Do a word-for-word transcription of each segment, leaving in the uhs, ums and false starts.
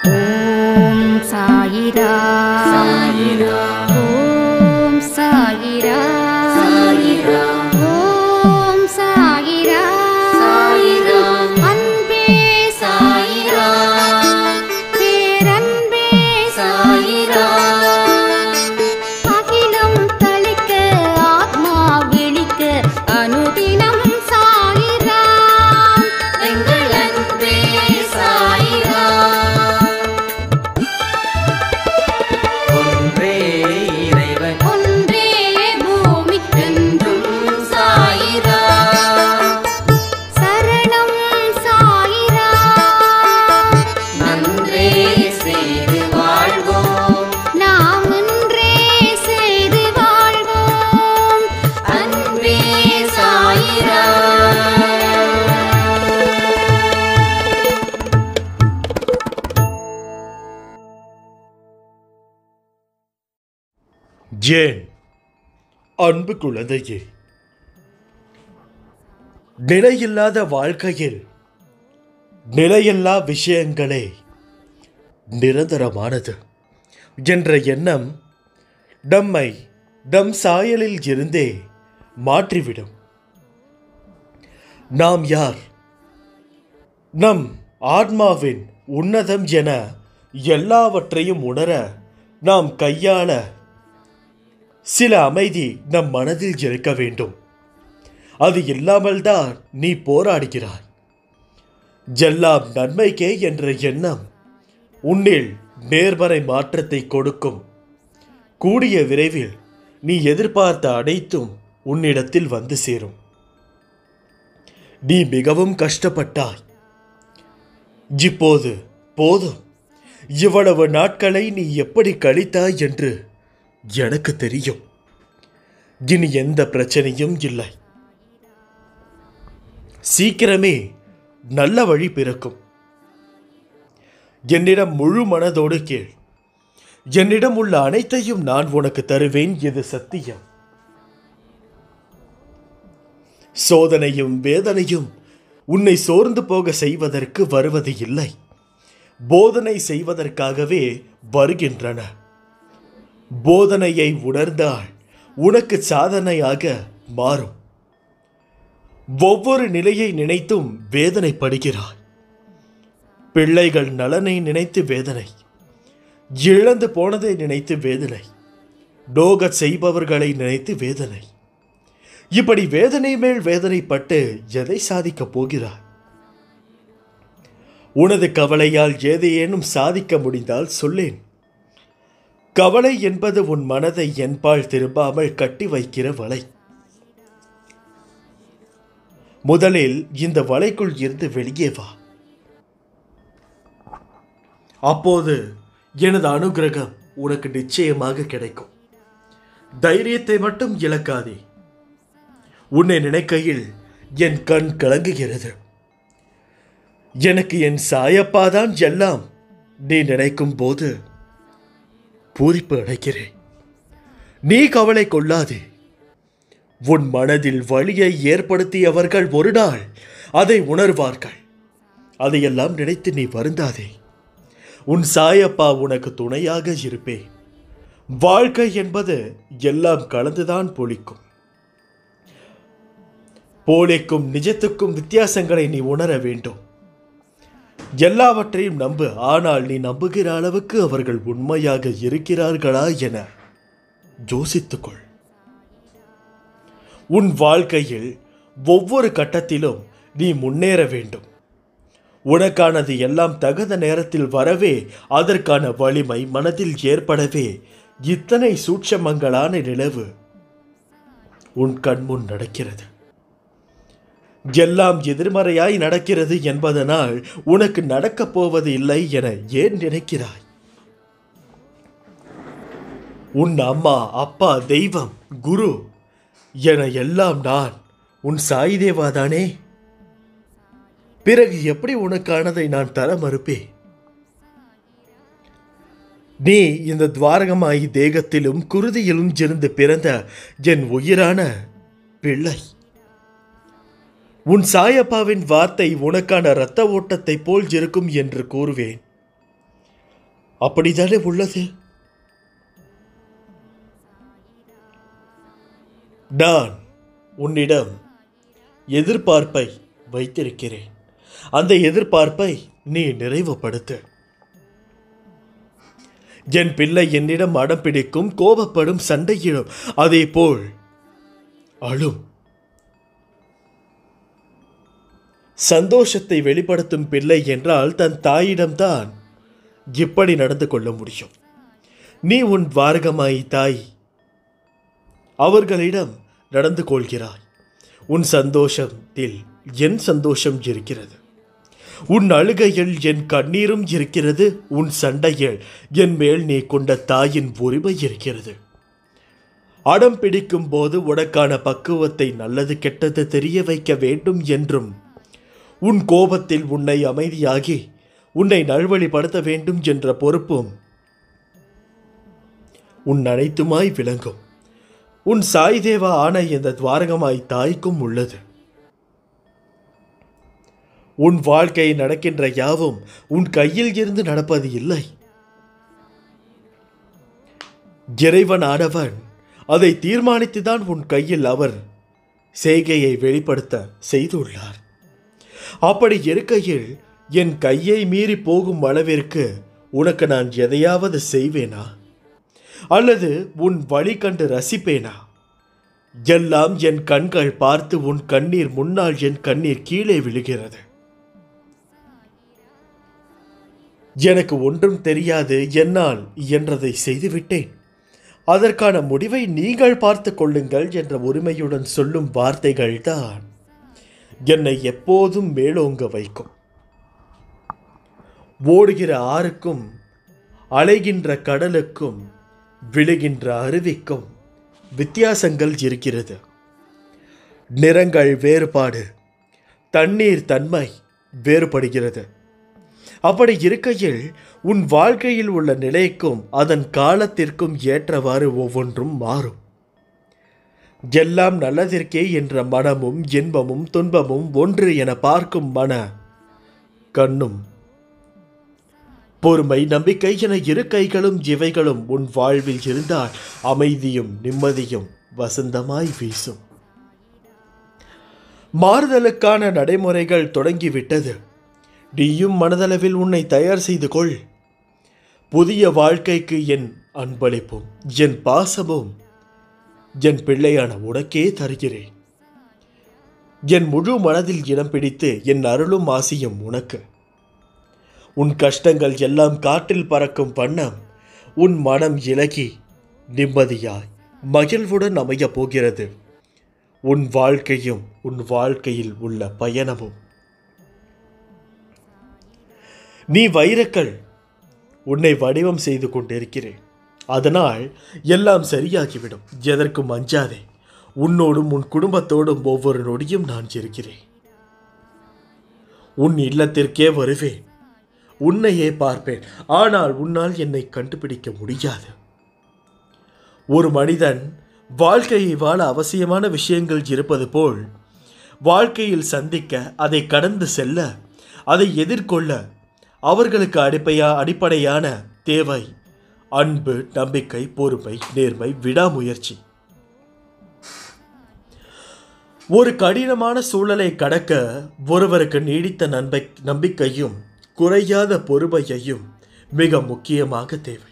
ஓம் சாயிரா சாயிரா ஓம் சாயிரா சாயிரா ஓம் சாயிரா சாயிரா அன்பே சாயிரா பேரன்பே சாயிரா அகிலம் தளிக்க ஆத்மா விழிக்க அனுதினம் சாயிரா எங்கள் அன்பே சாயிரா ஒன்றே இறைவன் ஒன்றே பூமிக்கென்றும் சாயிரா சரணம் சாயிரா நன்றே செய்து வாழ்வோம் நாம் ஒன்றே செய்து வாழ்வோம் அன்பே சாயிரா ஏன் அன்பு குழந்தையே, நிலையில்லாத வாழ்க்கையில் நிலையில்லா விஷயங்களே நிரந்தரமானது என்ற எண்ணம் நம்மை நம் சாயலில் இருந்தே மாற்றிவிடும். நாம் யார்? நம் ஆத்மாவின் உன்னதம் என எல்லாவற்றையும் உணர நாம் கையாள சில அமைதி நம் மனதில் இருக்க வேண்டும். அது இல்லாமல் தான் நீ போராடுகிறாய். எல்லாம் நன்மைக்கே என்ற எண்ணம் உன்னில் நேர்மறை மாற்றத்தை கொடுக்கும். கூடிய விரைவில் நீ எதிர்பார்த்த அனைத்தும் உன்னிடத்தில் வந்து சேரும். நீ மிகவும் கஷ்டப்பட்டாய். இப்போது போதும். இவ்வளவு நாட்களை நீ எப்படி கழித்தாய் என்று எனக்கு தெரியும். இனி எந்த பிரச்சனையும் இல்லை. சீக்கிரமே நல்ல வழி பிறக்கும். என்னிடம் முழு மனதோடு கேள். என்னிடம் உள்ள அனைத்தையும் நான் உனக்கு தருவேன். இது சத்தியம். சோதனையும் வேதனையும் உன்னை சோர்ந்து போக செய்வதற்கு வருவது இல்லை, போதனை செய்வதற்காகவே வருகின்றன. போதனையை உணர்ந்தால் உனக்கு சாதனையாக மாறும். ஒவ்வொரு நிலையை நினைத்தும் வேதனைப்படுகிறாய். பிள்ளைகள் நலனை நினைத்து வேதனை, இழந்து போனதை நினைத்து வேதனை, நோக செய்பவர்களை நினைத்து வேதனை. இப்படி வேதனை மேல் வேதனைப்பட்டு எதை சாதிக்கப் போகிறாய்? உனது கவலையால் ஏதேனும் சாதிக்க முடிந்தால் சொல்லேன். கவலை என்பது உன் மனதை என்பால் திரும்பாமல் கட்டி வைக்கிற வலை. முதலில் இந்த வலைக்குள் இருந்து வெளியே வா. அப்போது எனது அனுகிரகம் உனக்கு நிச்சயமாக கிடைக்கும். தைரியத்தை மட்டும் இழக்காதே. உன்னை நினைக்கையில் என் கண் கலங்குகிறது. எனக்கு என் சாயப்பாதான் எல்லாம் நீ நினைக்கும் போது பூரிப்பு அடைக்கிறேன். நீ கவலை கொள்ளாதே. உன் மனதில் வலியை ஏற்படுத்தியவர்கள் ஒரு நாள் அதை உணர்வார்கள். அதையெல்லாம் நினைத்து நீ வருந்தாதே. உன் சாயப்பா உனக்கு துணையாக இருப்பேன். வாழ்க்கை என்பது எல்லாம் கலந்துதான் பொழிக்கும். போலிக்கும் நிஜத்துக்கும் வித்தியாசங்களை நீ உணர வேண்டும். எல்லாவற்றையும் நம்பு. ஆனால் நீ நம்புகிற அளவுக்கு அவர்கள் உண்மையாக இருக்கிறார்களா என யோசித்துக்கொள். உன் வாழ்க்கையில் ஒவ்வொரு கட்டத்திலும் நீ முன்னேற வேண்டும். உனக்கானது எல்லாம் தகுந்த நேரத்தில் வரவே, அதற்கான வலிமை மனதில் ஏற்படவே இத்தனை சூட்சமங்களான நிலவு உன் கண்முன் நடக்கிறது. எல்லாம் எதிர்மறையாய் நடக்கிறது என்பதனால் உனக்கு நடக்கப் போவது இல்லை என ஏன் நினைக்கிறாய்? உன் அம்மா, அப்பா, தெய்வம், குரு என எல்லாம் நான் உன் சாய் தேவாதானே. பிறகு எப்படி உனக்கானதை நான் தர மறுப்பேன்? நீ இந்த துவாரகமாயி தேகத்திலும் குருதியிலும் இருந்து பிறந்த என் உயிரான பிள்ளை. உன் சாயப்பாவின் வார்த்தை உனக்கான இரத்த ஓட்டத்தை போல் இருக்கும் என்று கூறுவேன். அப்படித்தானே உள்ளது. நான் உன்னிடம் எதிர்பார்ப்பை வைத்திருக்கிறேன். அந்த எதிர்பார்ப்பை நீ நிறைவுபடுத்து. என் பிள்ளை என்னிடம் அடம் பிடிக்கும், கோபப்படும், சண்டையிடும், அதே போல் அழும். சந்தோஷத்தை வெளிப்படுத்தும் பிள்ளை என்றால் தன் தாயிடம்தான் இப்படி நடந்து கொள்ள முடியும். நீ உன் வாரகமாய் தாய் அவர்களிடம் நடந்து கொள்கிறாய். உன் சந்தோஷத்தில் என் சந்தோஷம் இருக்கிறது, உன் அழுகையில் என் கண்ணீரும் இருக்கிறது, உன் சண்டையில் என் மேல் நீ கொண்ட தாயின் உரிமை இருக்கிறது. அடம் பிடிக்கும் போது உனக்கான பக்குவத்தை நல்லது கெட்டது தெரிய வைக்க வேண்டும் என்றும், உன் கோபத்தில் உன்னை அமைதியாகி உன்னை நல்வழிப்படுத்த வேண்டும் என்ற பொறுப்பும் உன் அனைத்துமாய் விளங்கும். உன் சாய் தேவா ஆன இந்த துவாரகமாய் தாய்க்கும் உள்ளது. உன் வாழ்க்கை நடக்கின்ற யாவும் உன் கையில் இருந்து நடப்பது இல்லை. இறைவன் ஆனவன் அதை தீர்மானித்துதான் உன் கையில் அவர் செய்கையை வெளிப்படுத்த செய்துள்ளார். அப்படி இருக்கையில் என் கையை மீறி போகும் அளவிற்கு உனக்கு நான் எதையாவது செய்வேனா, அல்லது உன் வழி கண்டு ரசிப்பேனா? எல்லாம் என் கண்கள் பார்த்து உன் கண்ணீர் முன்னால் என் கண்ணீர் கீழே விழுகிறது. எனக்கு ஒன்றும் தெரியாது, என்னால் என்றதை செய்துவிட்டேன், அதற்கான முடிவை நீங்கள் பார்த்து கொள்ளுங்கள் என்ற உரிமையுடன் சொல்லும் வார்த்தைகள் தான் என்னை எப்போதும் மேலோங்க வைக்கும். ஓடுகிற ஆறுக்கும், அலைகின்ற கடலுக்கும், விழுகின்ற அருவிக்கும் வித்தியாசங்கள் இருக்கிறது. நிறங்கள் வேறுபாடு, தண்ணீர் தன்மை வேறுபடுகிறது. அப்படி இருக்கையில் உன் வாழ்க்கையில் உள்ள நிலைக்கும் அதன் காலத்திற்கும் ஏற்றவாறு ஒவ்வொன்றும் மாறும். எல்லாம் நல்லதற்கே என்ற மனமும் இன்பமும் துன்பமும் ஒன்று என பார்க்கும் மன கண்ணும், பொறுமை, நம்பிக்கை என இரு கைகளும் இவைகளும் உன் வாழ்வில் இருந்தால் அமைதியும் நிம்மதியும் வசந்தமாய் வீசும். மாறுதலுக்கான நடைமுறைகள் தொடங்கிவிட்டது. நீயும் மனதளவில் உன்னை தயார் செய்து கொள். புதிய வாழ்க்கைக்கு என் அன்பளிப்பும் என் பாசமும் என் பிள்ளையான உனக்கே தருகிறேன். என் முழு மனதில் இடம் பிடித்து என் அருளும் ஆசியும் உனக்கு. உன் கஷ்டங்கள் எல்லாம் காற்றில் பறக்கும் வண்ணம் உன் மனம் இலகி நிம்மதியாய் மகிழ்வுடன் அமையப் போகிறது. உன் வாழ்க்கையும் உன் வாழ்க்கையில் உள்ள பயணமும். நீ வைரக்கல், உன்னை வடிவம் செய்து கொண்டிருக்கிறேன். அதனால் எல்லாம் சரியாகிவிடும். எதற்கும் அஞ்சாதே. உன்னோடும் உன் குடும்பத்தோடும் ஒவ்வொரு நொடியும் நான் இருக்கிறேன். உன் இல்லத்திற்கே வருவேன், உன்னையே பார்ப்பேன். ஆனால் உன்னால் என்னை கண்டுபிடிக்க முடியாது. ஒரு மனிதன் வாழ்க்கையை வாழ அவசியமான விஷயங்கள் இருப்பது போல் வாழ்க்கையில் சந்திக்க, அதை கடந்து செல்ல, அதை எதிர்கொள்ள அவர்களுக்கு அடிப்பையா அடிப்படையான தேவை அன்பு, நம்பிக்கை, பொறுமை, நேர்மை, விடாமுயற்சி. ஒரு கடினமான சூழலை கடக்க ஒருவருக்கு நீடித்த நம்பை நம்பிக்கையும் குறையாத பொறுமையையும் மிக முக்கியமாக தேவை.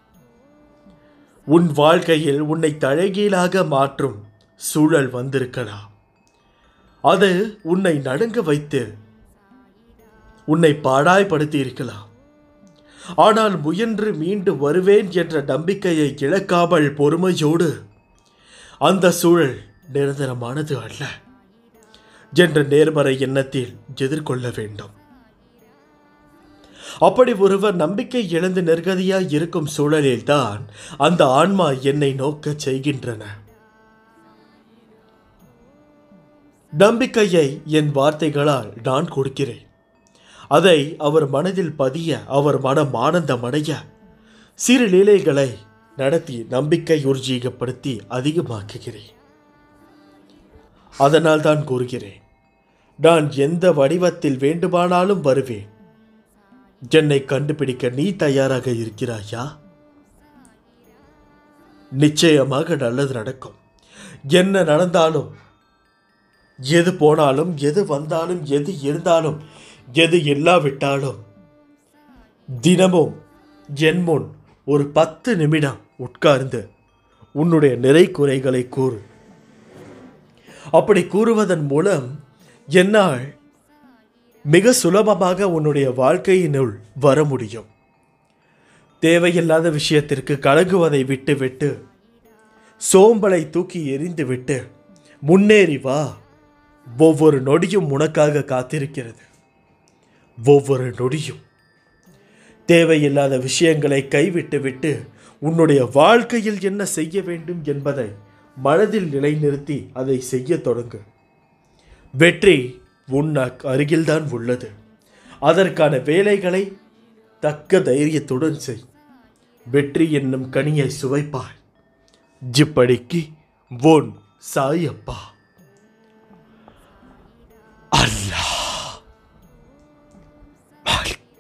உன் வாழ்க்கையில் உன்னை தலைகீழாக மாற்றும் சூழல் வந்திருக்கலாம். அது உன்னை நடுங்க வைத்து உன்னை பாடாய்படுத்தி இருக்கலாம். ஆனால் முயன்று மீண்டு வருவேன் என்ற நம்பிக்கையை இழக்காமல் பொறுமையோடு அந்த சூழல் நிரந்தரமானது அல்ல என்ற நேர்மறை எண்ணத்தில் எதிர்கொள்ள வேண்டும். அப்படி ஒருவர் நம்பிக்கை இழந்து நிர்கதியாய் இருக்கும் சூழலில்தான் அந்த ஆன்மா என்னை நோக்க செய்கின்றன. நம்பிக்கையை என் வார்த்தைகளால் நான் கொடுக்கிறேன். அதை அவர் மனதில் பதிய, அவர் மனம் ஆனந்தமடைய சிறு லீலைகளை நடத்தி நம்பிக்கை உறுதியப்படுத்தி அதிகமாக்குகிறேன். அதனால் தான் கூறுகிறேன், நான் எந்த வடிவத்தில் வேண்டுமானாலும் வருவேன். என்னை கண்டுபிடிக்க நீ தயாராக இருக்கிறாயா? நிச்சயமாக நல்லது நடக்கும். என்ன நடந்தாலும், எது போனாலும், எது வந்தாலும், எது இருந்தாலும், எது இல்லாவிட்டாலும், தினமும் என் முன் ஒரு பத்து நிமிடம் உட்கார்ந்து உன்னுடைய நிறை குறைகளை கூறு. அப்படி கூறுவதன் மூலம் என்னால் மிக சுலபமாக உன்னுடைய வாழ்க்கையினுள் வர முடியும். தேவையில்லாத விஷயத்திற்கு கலங்குவதை விட்டுவிட்டு, சோம்பலை தூக்கி எறிந்துவிட்டு முன்னேறி வா. ஒவ்வொரு நொடியும் உனக்காக காத்திருக்கிறது. ஒவ்வொரு நொடியும் தேவையில்லாத விஷயங்களை கைவிட்டு விட்டு உன்னுடைய வாழ்க்கையில் என்ன செய்ய வேண்டும் என்பதை மனதில் நிலைநிறுத்தி அதை செய்ய தொடங்கு. வெற்றி உன் அருகில்தான் உள்ளது. அதற்கான வேலைகளை தக்க தைரியத்துடன் செய். வெற்றி என்னும் கனியை சுவைப்பாய். இப்படிக்கு உன் சாயப்பா. அல்லாஹ் மாலிக்.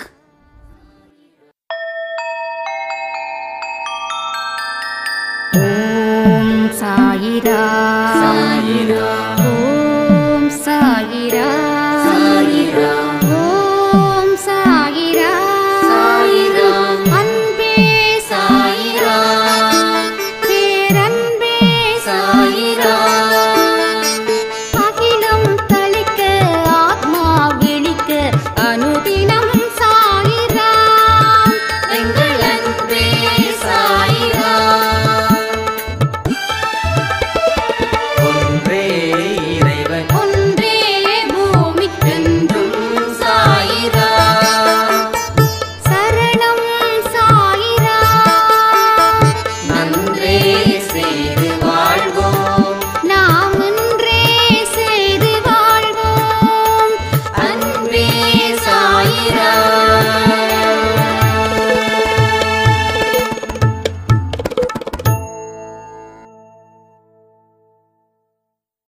ஓம் சாயிரா சாயிரா ஓம் சாயிரா சாயிரா